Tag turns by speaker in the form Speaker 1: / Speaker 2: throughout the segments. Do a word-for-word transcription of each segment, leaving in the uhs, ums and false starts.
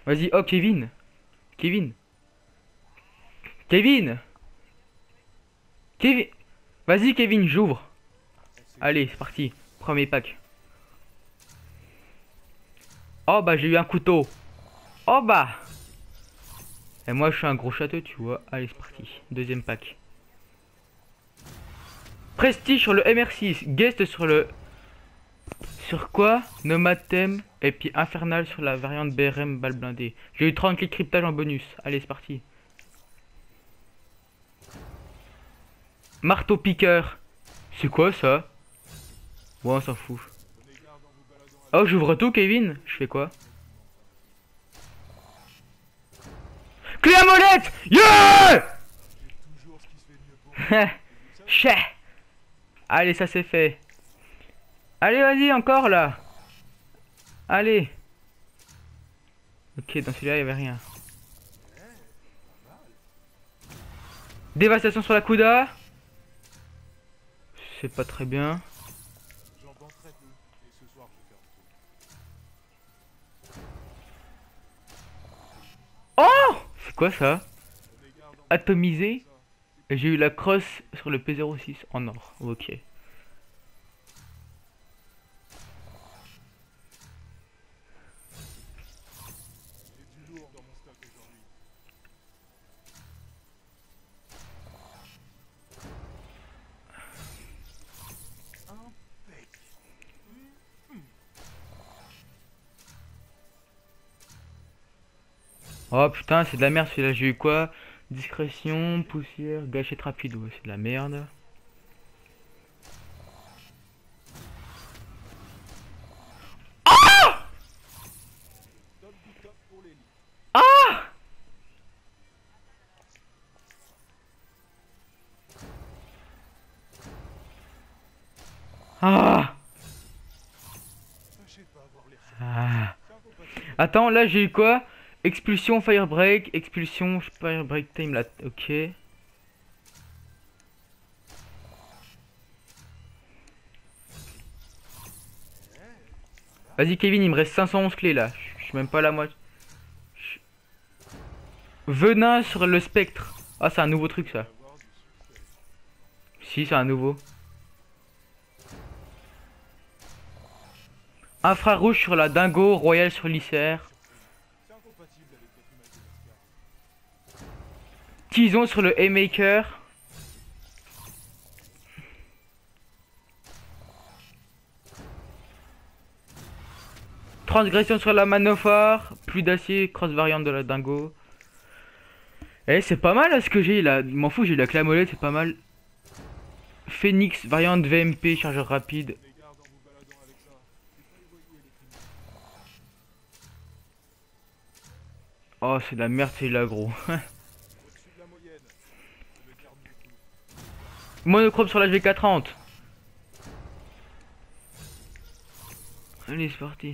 Speaker 1: Vas-y, oh Kevin. Kevin. Kevin. Kevin. Vas-y Kevin, j'ouvre. Allez, c'est parti. Premier pack. Oh bah j'ai eu un couteau. Oh bah. Et moi je suis un gros château, tu vois. Allez, c'est parti. Deuxième pack. Prestige sur le M R six. Guest sur le... Sur quoi? Nomatem. Et puis Infernal sur la variante B R M balle blindée. J'ai eu trente clés de cryptage en bonus. Allez, c'est parti. Marteau piqueur. C'est quoi ça? Ouais, on s'en fout. Oh, j'ouvre tout, Kevin. Je fais quoi? Clé à molette. Yeah. Chais. Allez, ça c'est fait. Allez, vas-y, encore là. Allez. Ok, dans celui-là, il n'y avait rien. Dévastation sur la Kuda. C'est pas très bien. Oh! C'est quoi ça? Atomisé. Et j'ai eu la crosse sur le P zéro six en or. Ok. Oh putain, c'est de la merde celui-là. J'ai eu quoi? Discrétion, poussière, gâchette rapide. Ouais, c'est de la merde. Ah! Ah! Ah! Attends, là j'ai eu quoi? Expulsion, firebreak, expulsion, firebreak time là. Ok. Vas-y Kevin, il me reste cinq cent onze clés là. Je suis même pas la moitié. Je- Venin sur le spectre. Ah, c'est un nouveau truc ça. Si, c'est un nouveau. Infrarouge sur la dingo, royal sur l'Isère. Tison sur le Haymaker. Transgression sur la Manophar. Plus d'acier, cross variante de la dingo. Eh, c'est pas mal là, ce que j'ai là. M'en fous, j'ai la clé à molette, c'est pas mal. Phoenix, variante V M P, chargeur rapide. Oh, c'est de la merde, c'est l'agro. Monochrome sur la G K trente. Allez, c'est parti.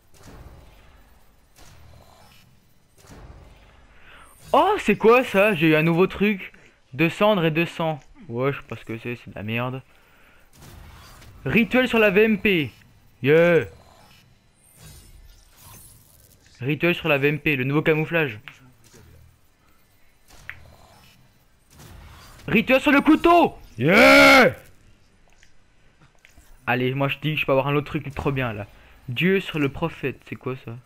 Speaker 1: Oh, c'est quoi ça? J'ai eu un nouveau truc. De cendre et de sang. Ouais, je sais pas ce que c'est, c'est de la merde. Rituel sur la V M P. Yeah. Rituel sur la V M P, le nouveau camouflage. Rituel sur le couteau. Yeah. Allez, moi je dis que je peux avoir un autre truc trop bien là. Dieu sur le prophète, c'est quoi ça?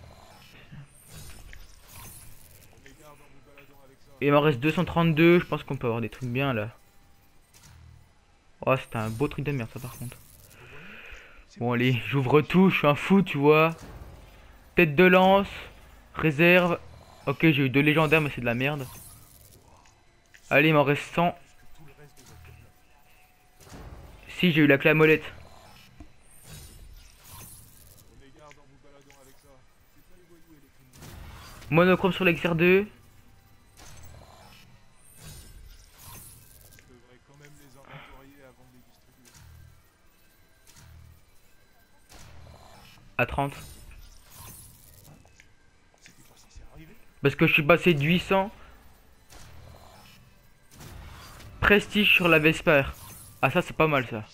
Speaker 1: Il m'en reste deux cent trente-deux, je pense qu'on peut avoir des trucs bien là. Oh, c'était un beau truc de merde ça par contre. Bon allez, j'ouvre tout, je suis un fou tu vois. Tête de lance, réserve. Ok, j'ai eu deux légendaires mais c'est de la merde. Allez, il m'en reste cent. Si, j'ai eu la clé à molette. Monochrome sur l'ex R deux. À trente. Parce que je suis passé de huit cents. Prestige sur la Vesper. Ah ça c'est pas mal ça.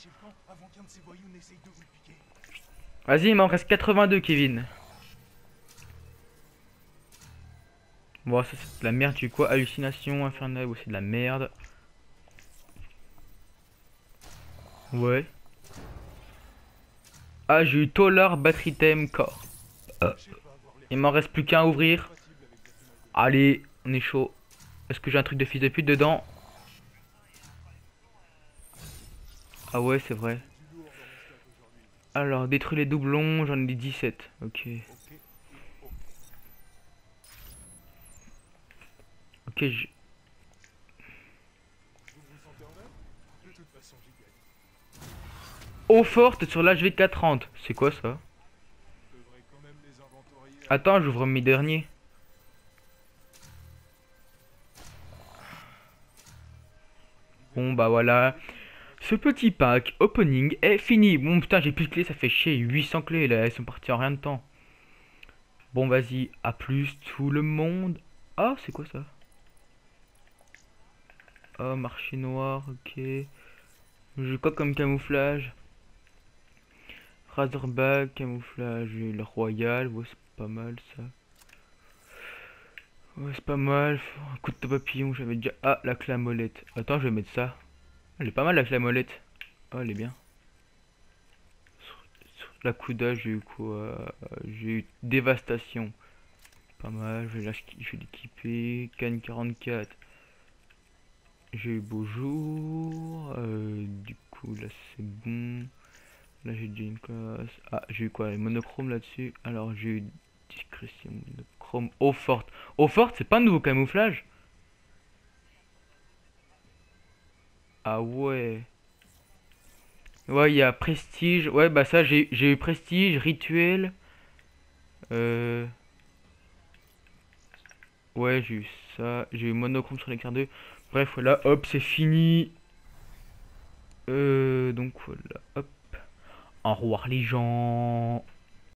Speaker 1: Vas-y, il m'en reste quatre-vingt-deux Kevin. Bon, ça c'est de la merde, tu quoi? Hallucination infernale, ouais, c'est de la merde. Ouais. Ah, j'ai eu Tolar Battery Time Core. Euh, Il m'en reste plus qu'un à ouvrir. Allez, on est chaud. Est-ce que j'ai un truc de fils de pute dedans? Ah ouais, c'est vrai. Alors, détruire les doublons, j'en ai dix-sept. Ok. Ok, je... Eau forte sur l'H V quatre trente. C'est quoi ça? Attends, j'ouvre mes derniers. Bon bah voilà. Ce petit pack opening est fini. Bon putain, j'ai plus de clés, ça fait chier. huit cents clés là, elles sont parties en rien de temps. Bon vas-y, à plus tout le monde. Ah, c'est quoi ça? Oh, marché noir, ok. J'ai quoi comme camouflage? Razorback, camouflage, le royal, ouais c'est pas mal ça. Ouais c'est pas mal, un coup de papillon, j'avais déjà... Ah, la clamolette. Attends, je vais mettre ça. Elle est pas mal la clamolette. Oh, elle est bien. Sur la couda, j'ai eu quoi? J'ai eu dévastation. Pas mal, je vais l'équiper. Canne quarante-quatre. J'ai eu beau jour. Euh, du coup, là c'est bon. Là j'ai déjà une classe. Ah, j'ai eu quoi? Les monochromes là-dessus. Alors j'ai eu discrétion, monochrome, eau forte. Eau forte, c'est pas un nouveau camouflage? Ah ouais. Ouais, il y a prestige. Ouais, bah ça, j'ai j'ai eu prestige, rituel. Euh... Ouais, j'ai eu ça. J'ai eu monochrome sur l'écart deux. Bref, voilà, hop, c'est fini. Euh, donc voilà, hop. Au revoir les gens.